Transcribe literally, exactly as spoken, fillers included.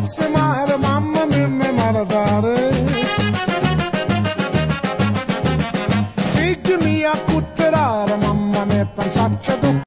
pezzi male, mamma mia mi maritare. Figli mia a cutterare, mamma mia pensaccia tu.